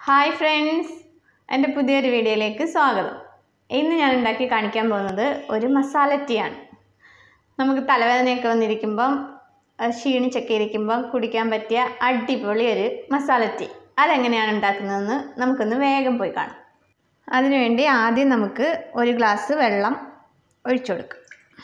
Hi friends, എൻ്റെ പുതിയൊരു വീഡിയോയിലേക്ക് സ്വാഗതം. ഇന്ന് ഞാൻ ഉണ്ടാക്കി കാണിക്കാൻ പോകുന്നത് ഒരു മസാല ടീ ആണ്. നമുക്ക് തലവേദനയൊക്കെ വന്നിരിക്കുമ്പം ക്ഷീണിച്ചൊക്കെ ഇരിക്കുമ്പം കുടിക്കാൻ പറ്റിയ അടിപൊളി ഒരു മസാല ടീ. അതെങ്ങനെയാണ് ഉണ്ടാക്കുന്നതെന്ന് നമുക്കൊന്ന് വേഗം പോയി കാണാം. അതിനുവേണ്ടി ആദ്യം നമുക്ക് ഒരു ഗ്ലാസ് വെള്ളം ഒഴിച്ചു കൊടുക്കാം.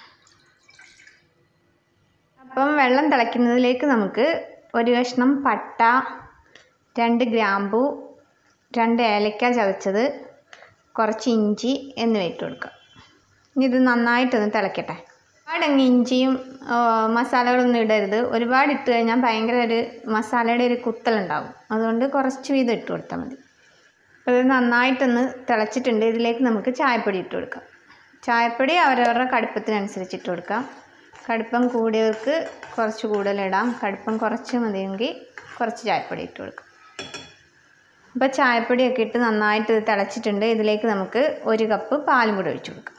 അപ്പം വെള്ളം തിളയ്ക്കുന്നതിലേക്ക് നമുക്ക് ഒരു കഷ്ണം പട്ട, 2 ഗ്രാമ്പു, 2 ഏലക്ക ചതച്ചത്, കുറച്ച് ഇഞ്ചി എന്നിവ ഇട്ട് കൊടുക്കുക. ഇനി ഇത് നന്നായിട്ടൊന്ന് തിളയ്ക്കട്ടെ. ഒരുപാടങ്ങ് ഇഞ്ചിയും മസാലകളൊന്നും ഇടരുത്. ഒരുപാട് ഇട്ട് കഴിഞ്ഞാൽ ഭയങ്കര ഒരു മസാലയുടെ ഒരു കുത്തലുണ്ടാവും. അതുകൊണ്ട് കുറച്ച് വീതം ഇട്ട് കൊടുത്താൽ മതി. അപ്പോൾ ഇത് നന്നായിട്ടൊന്ന് തിളച്ചിട്ടുണ്ട്. ഇതിലേക്ക് നമുക്ക് ചായപ്പൊടി ഇട്ട് കൊടുക്കാം. ചായപ്പൊടി അവരവരുടെ കടുപ്പത്തിനനുസരിച്ച് ഇട്ട് കൊടുക്കാം. കടുപ്പം കൂടിയവർക്ക് കുറച്ച് കൂടുതലിടാം. കടുപ്പം കുറച്ച് മതിയെങ്കിൽ കുറച്ച് ചായപ്പൊടി ഇട്ട് കൊടുക്കാം. അപ്പോൾ ചായപ്പൊടിയൊക്കെ ഇട്ട് നന്നായിട്ട് ഇത് തിളച്ചിട്ടുണ്ട്. ഇതിലേക്ക് നമുക്ക് 1 കപ്പ് പാലും കൂടി ഒഴിച്ചു കൊടുക്കാം.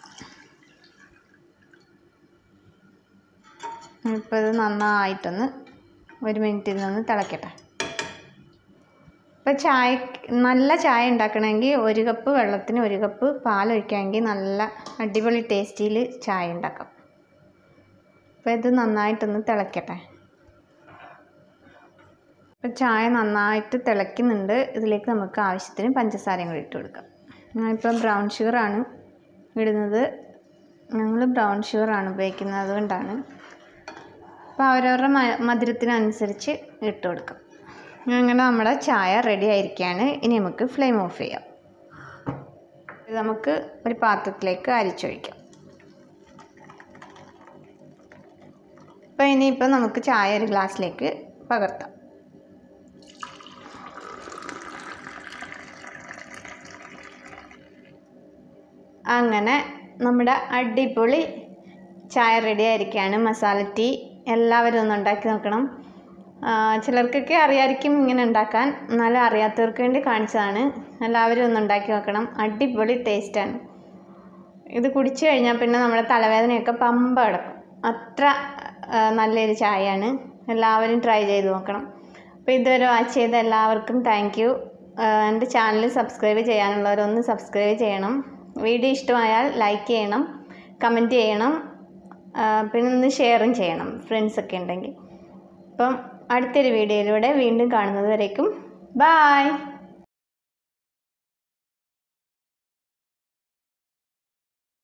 ഇപ്പോൾ ഇത് നന്നായിട്ടൊന്ന് 1 മിനിറ്റ് ഇരുന്നൊന്ന് തിളക്കട്ടെ. ഇപ്പോൾ നല്ല ചായ ഉണ്ടാക്കണമെങ്കിൽ 1 കപ്പ് വെള്ളത്തിന് 1 കപ്പ് പാലൊഴിക്കാമെങ്കിൽ നല്ല അടിപൊളി ടേസ്റ്റിൽ ചായ ഉണ്ടാക്കാം. അപ്പോൾ ഇത് നന്നായിട്ടൊന്ന് തിളക്കട്ടെ. ഇപ്പോൾ ചായ നന്നായിട്ട് തിളയ്ക്കുന്നുണ്ട്. ഇതിലേക്ക് നമുക്ക് ആവശ്യത്തിന് പഞ്ചസാരയും കൂടി ഇട്ട് കൊടുക്കാം. ഞാനിപ്പം ബ്രൗൺ ഷുഗറാണ് ഇടുന്നത്. ഞങ്ങൾ ബ്രൗൺ ഷുഗറാണ് ഉപയോഗിക്കുന്നത്, അതുകൊണ്ടാണ്. അപ്പോൾ അവരവരുടെ മധുരത്തിനനുസരിച്ച് ഇട്ട് കൊടുക്കാം. അങ്ങനെ നമ്മുടെ ചായ റെഡി ആയിരിക്കുകയാണ്. ഇനി നമുക്ക് ഫ്ലെയിം ഓഫ് ചെയ്യാം. ഇത് നമുക്ക് ഒരു പാത്രത്തിലേക്ക് അരിച്ചൊഴിക്കാം. അപ്പോൾ ഇനിയിപ്പോൾ നമുക്ക് ചായ ഒരു ഗ്ലാസ്സിലേക്ക് പകർത്താം. അങ്ങനെ നമ്മുടെ അടിപൊളി ചായ റെഡി ആയിരിക്കുകയാണ്. മസാല ടീ എല്ലാവരും ഒന്ന് ഉണ്ടാക്കി നോക്കണം. ചിലർക്കൊക്കെ അറിയാമായിരിക്കും ഇങ്ങനെ ഉണ്ടാക്കാൻ, എന്നാലും അറിയാത്തവർക്ക് വേണ്ടി കാണിച്ചതാണ്. എല്ലാവരും ഒന്ന് ഉണ്ടാക്കി നോക്കണം. അടിപൊളി ടേസ്റ്റാണ്. ഇത് കുടിച്ചു കഴിഞ്ഞാൽ പിന്നെ നമ്മുടെ തലവേദനയൊക്കെ പമ്പ കിടക്കും. അത്ര നല്ലൊരു ചായയാണ്. എല്ലാവരും ട്രൈ ചെയ്ത് നോക്കണം. അപ്പോൾ ഇതുവരെ വാച്ച് ചെയ്ത എല്ലാവർക്കും താങ്ക് യു. എൻ്റെ ചാനൽ സബ്സ്ക്രൈബ് ചെയ്യാനുള്ളവരൊന്ന് സബ്സ്ക്രൈബ് ചെയ്യണം. വീഡിയോ ഇഷ്ടമായാൽ ലൈക്ക് ചെയ്യണം, കമൻറ്റ് ചെയ്യണം, പിന്നെ ഒന്ന് ഷെയറും ചെയ്യണം ഫ്രണ്ട്സൊക്കെ ഉണ്ടെങ്കിൽ. അപ്പം അടുത്തൊരു വീഡിയോയിലൂടെ വീണ്ടും കാണുന്നത് വരേക്കും ബായ്.